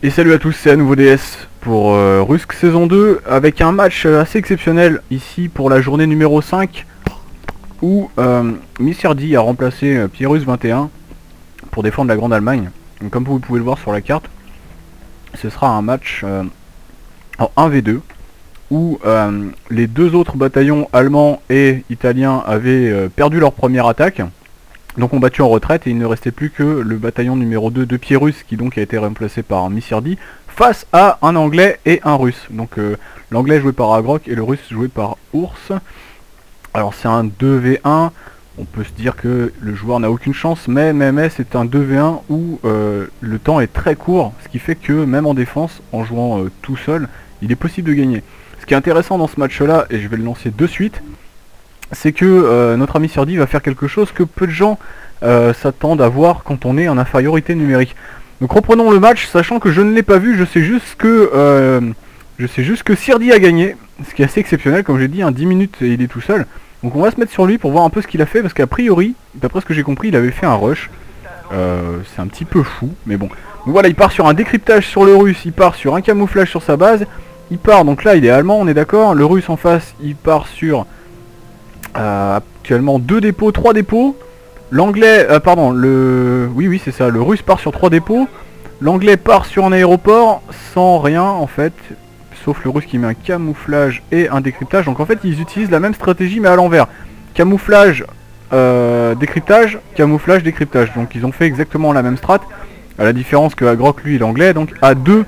Et salut à tous, c'est à nouveau DS pour Rusk saison 2 avec un match assez exceptionnel ici pour la journée numéro 5 où Missirdi a remplacé Pierrus 21 pour défendre la Grande Allemagne. Donc, comme vous pouvez le voir sur la carte, ce sera un match en 1v2 où les deux autres bataillons allemands et italiens avaient perdu leur première attaque. Donc ont battu en retraite et il ne restait plus que le bataillon numéro 2 de Pierrus qui donc a été remplacé par Missirdi face à un anglais et un russe. Donc l'anglais joué par Agrok et le russe joué par Ours. Alors c'est un 2v1, on peut se dire que le joueur n'a aucune chance, mais c'est un 2v1 où le temps est très court, ce qui fait que même en défense, en jouant tout seul, il est possible de gagner. Ce qui est intéressant dans ce match là, et je vais le lancer de suite, c'est que notre ami Sirdi va faire quelque chose que peu de gens s'attendent à voir quand on est en infériorité numérique. Donc reprenons le match, sachant que je ne l'ai pas vu, je sais juste que Sirdi a gagné, ce qui est assez exceptionnel, comme j'ai dit, 10 minutes et il est tout seul. Donc on va se mettre sur lui pour voir un peu ce qu'il a fait, parce qu'a priori, d'après ce que j'ai compris, il avait fait un rush. C'est un petit peu fou, mais bon. Donc voilà, il part sur un décryptage sur le russe, il part sur un camouflage sur sa base, il part, donc là il est allemand, on est d'accord, le russe en face, il part sur... actuellement 2 dépôts, 3 dépôts. L'anglais, oui c'est ça, le russe part sur 3 dépôts. L'anglais part sur un aéroport sans rien en fait, sauf le russe qui met un camouflage et un décryptage. Donc en fait ils utilisent la même stratégie mais à l'envers. Camouflage, décryptage, camouflage, décryptage. Donc ils ont fait exactement la même strat, à la différence que Agrok lui l'anglais, donc à deux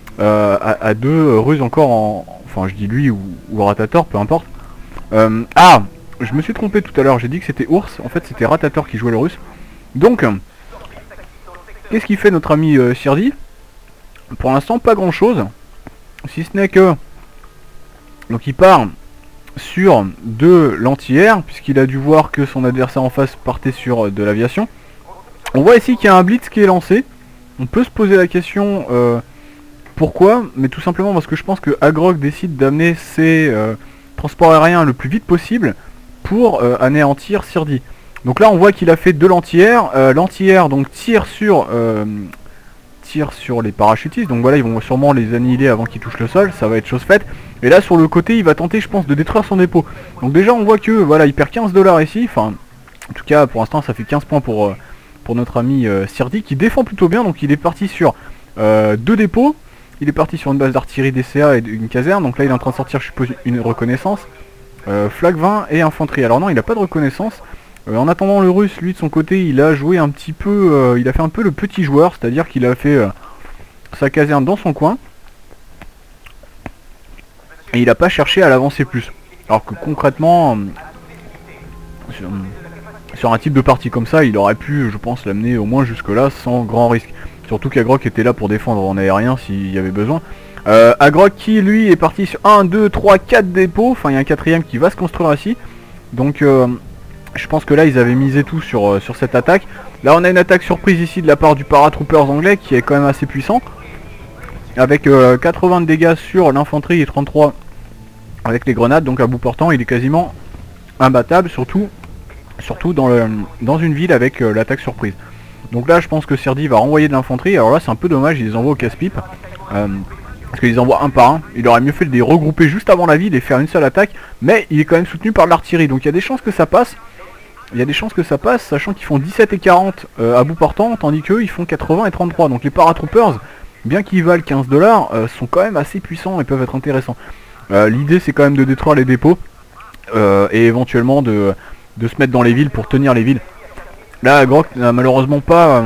russes encore en... Enfin je dis lui ou Ratator, peu importe. Je me suis trompé tout à l'heure, j'ai dit que c'était Ours, en fait c'était Ratator qui jouait le russe. Donc, qu'est-ce qu'il fait notre ami Sirdi? Pour l'instant pas grand chose, si ce n'est que... Donc il part sur de l'anti-air, puisqu'il a dû voir que son adversaire en face partait sur de l'aviation. On voit ici qu'il y a un blitz qui est lancé. On peut se poser la question pourquoi, mais tout simplement parce que je pense que Agrok décide d'amener ses transports aériens le plus vite possible pour anéantir Sirdi. Donc là on voit qu'il a fait de l'anti-air, l'anti-air donc tire sur les parachutistes, donc voilà ils vont sûrement les annihiler avant qu'ils touchent le sol, ça va être chose faite. Et là sur le côté il va tenter je pense de détruire son dépôt. Donc déjà on voit que voilà il perd 15 $ ici, enfin en tout cas pour l'instant ça fait 15 points pour notre ami Sirdi qui défend plutôt bien. Donc il est parti sur 2 dépôts, il est parti sur une base d'artillerie DCA et une caserne, donc là il est en train de sortir je suppose une reconnaissance. Flag 20 et infanterie. Alors non il n'a pas de reconnaissance. En attendant le russe lui de son côté il a joué un petit peu, il a fait un peu le petit joueur, c'est à dire qu'il a fait sa caserne dans son coin et il n'a pas cherché à l'avancer plus. Alors que concrètement sur un type de partie comme ça il aurait pu je pense l'amener au moins jusque là sans grand risque. Surtout qu'Agrok était là pour défendre en aérien s'il y avait besoin. Agrok qui lui est parti sur 1, 2, 3, 4 dépôts, enfin il y a un quatrième qui va se construire ici. Donc je pense que là ils avaient misé tout sur cette attaque. Là on a une attaque surprise ici de la part du paratroopers anglais qui est quand même assez puissant. Avec 80 de dégâts sur l'infanterie et 33 avec les grenades, donc à bout portant il est quasiment imbattable, surtout dans une ville avec l'attaque surprise. Donc là je pense que Sirdi va renvoyer de l'infanterie. Alors là c'est un peu dommage, il les envoie au casse-pipe. Parce qu'ils envoient un par un, il aurait mieux fait de les regrouper juste avant la ville et faire une seule attaque, mais il est quand même soutenu par l'artillerie, donc il y a des chances que ça passe. Il y a des chances que ça passe, sachant qu'ils font 17 et 40 à bout portant, tandis qu'eux ils font 80 et 33. Donc les paratroopers, bien qu'ils valent 15 $, sont quand même assez puissants et peuvent être intéressants. L'idée c'est quand même de détruire les dépôts et éventuellement de se mettre dans les villes pour tenir les villes. Là Agrok n'a malheureusement pas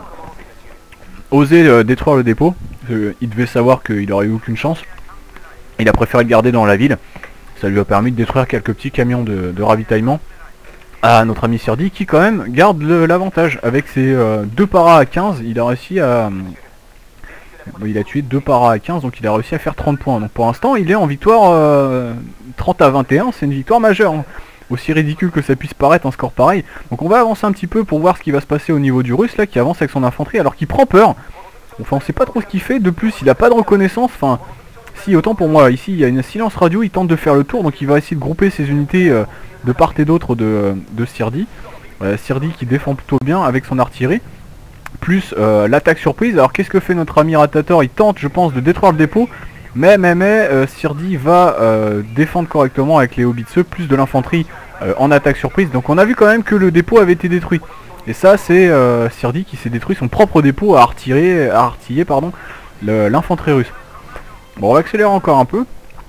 osé détruire le dépôt. Il devait savoir qu'il aurait eu aucune chance. Il a préféré le garder dans la ville. Ça lui a permis de détruire quelques petits camions de ravitaillement à notre ami Sirdi qui quand même garde l'avantage. Avec ses 2 paras à 15, il a réussi à... il a tué 2 paras à 15, donc il a réussi à faire 30 points. Donc pour l'instant il est en victoire 30 à 21, c'est une victoire majeure. Hein. Aussi ridicule que ça puisse paraître un score pareil. Donc on va avancer un petit peu pour voir ce qui va se passer au niveau du russe là qui avance avec son infanterie alors qu'il prend peur. Enfin on sait pas trop ce qu'il fait, de plus il a pas de reconnaissance, enfin si autant pour moi, ici il y a une silence radio, il tente de faire le tour, donc il va essayer de grouper ses unités de part et d'autre de Sirdi. Sirdi qui défend plutôt bien avec son artillerie. plus l'attaque surprise. Alors qu'est-ce que fait notre ami Ratator? Il tente, je pense, de détruire le dépôt, mais Sirdi va défendre correctement avec les hobbitseux, plus de l'infanterie en attaque surprise. Donc on a vu quand même que le dépôt avait été détruit. Et ça c'est Sirdi qui s'est détruit son propre dépôt à artiller l'infanterie russe. Bon, on va accélérer encore un peu.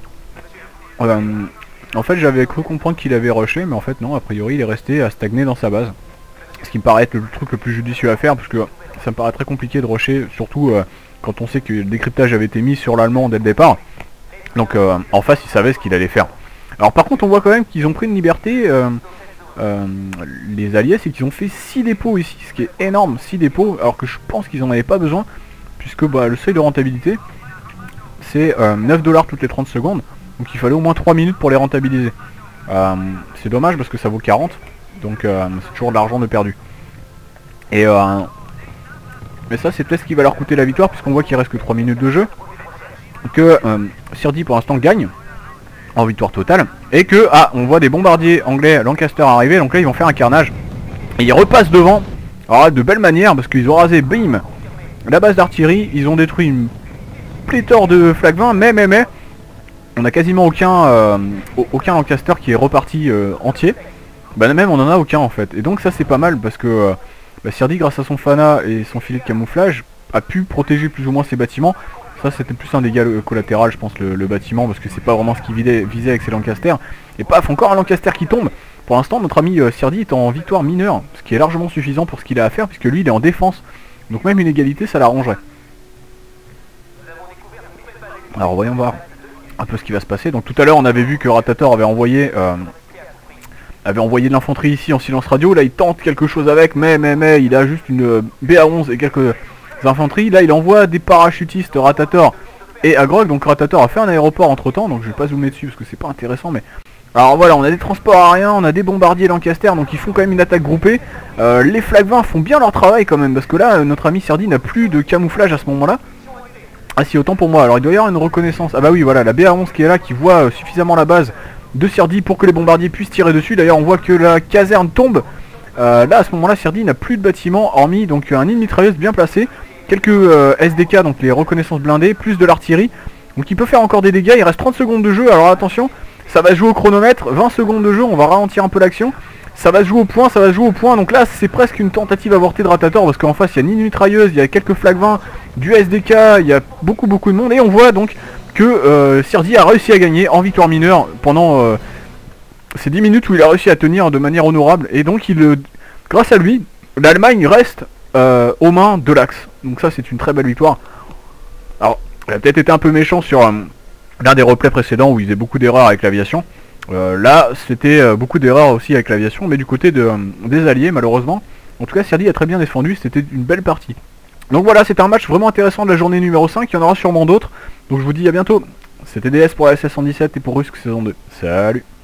En fait j'avais cru comprendre qu'il avait rushé, mais en fait non, a priori il est resté à stagner dans sa base. Ce qui me paraît être le truc le plus judicieux à faire, parce que ça me paraît très compliqué de rusher, surtout quand on sait que le décryptage avait été mis sur l'allemand dès le départ. Donc en face il savait ce qu'il allait faire. Alors par contre on voit quand même qu'ils ont pris une liberté, les alliés, c'est qu'ils ont fait 6 dépôts ici, ce qui est énorme, 6 dépôts, alors que je pense qu'ils en avaient pas besoin, puisque le seuil de rentabilité c'est 9 $ toutes les 30 secondes, donc il fallait au moins 3 minutes pour les rentabiliser. C'est dommage parce que ça vaut 40, donc c'est toujours de l'argent de perdu. Et mais ça c'est peut-être ce qui va leur coûter la victoire, puisqu'on voit qu'il reste que 3 minutes de jeu, que Sirdi pour l'instant gagne en victoire totale, et que on voit des bombardiers anglais Lancaster arriver, donc là ils vont faire un carnage, et ils repassent devant, alors de belle manière, parce qu'ils ont rasé, bim, la base d'artillerie, ils ont détruit une pléthore de flak 20, mais on a quasiment aucun Lancaster qui est reparti entier, même on en a aucun en fait, et donc ça c'est pas mal, parce que Sirdi grâce à son Fana et son filet de camouflage a pu protéger plus ou moins ses bâtiments. Ça c'était plus un dégât collatéral je pense, le bâtiment, parce que c'est pas vraiment ce qu'il visait avec ses Lancaster. Et paf, encore un Lancaster qui tombe. Pour l'instant notre ami Sirdi est en victoire mineure, ce qui est largement suffisant pour ce qu'il a à faire, puisque lui il est en défense. Donc même une égalité ça l'arrangerait. Alors voyons voir un peu ce qui va se passer. Donc tout à l'heure on avait vu que Ratator avait envoyé de l'infanterie ici en silence radio. Là il tente quelque chose avec, mais il a juste une BA11 et quelques infanteries. Là il envoie des parachutistes Ratator et Agrog. Donc Ratator a fait un aéroport entre temps, donc je vais pas zoomer dessus parce que c'est pas intéressant, mais alors voilà, on a des transports aériens, on a des bombardiers Lancaster, donc ils font quand même une attaque groupée. Les flak 20 font bien leur travail quand même, parce que là notre ami Sirdi n'a plus de camouflage à ce moment là. Ah si, autant pour moi. Alors il doit y avoir une reconnaissance. Ah bah oui, voilà, la BA11 qui est là, qui voit suffisamment la base de Sirdi pour que les bombardiers puissent tirer dessus. D'ailleurs on voit que la caserne tombe. Là à ce moment là Sirdi n'a plus de bâtiment, hormis donc un nid de mitrailleuse bien placé, quelques SDK, donc les reconnaissances blindées, plus de l'artillerie. Donc il peut faire encore des dégâts, il reste 30 secondes de jeu. Alors attention, ça va jouer au chronomètre, 20 secondes de jeu, on va ralentir un peu l'action. Ça va se jouer au point, donc là c'est presque une tentative avortée de Ratator, parce qu'en face il y a une mitrailleuse, il y a quelques flak 20, du SDK, il y a beaucoup de monde, et on voit donc que Sirdi a réussi à gagner en victoire mineure pendant ces 10 minutes où il a réussi à tenir de manière honorable, et donc grâce à lui, l'Allemagne reste aux mains de l'Axe. Donc ça c'est une très belle victoire. Alors, il a peut-être été un peu méchant sur l'un des replays précédents où il faisait beaucoup d'erreurs avec l'aviation. Là c'était beaucoup d'erreurs aussi avec l'aviation, mais du côté des alliés malheureusement. En tout cas Sirdi a très bien défendu, c'était une belle partie. Donc voilà, c'était un match vraiment intéressant de la journée numéro 5, il y en aura sûrement d'autres. Donc je vous dis à bientôt. C'était DS pour la SS117 et pour Rusk saison 2. Salut.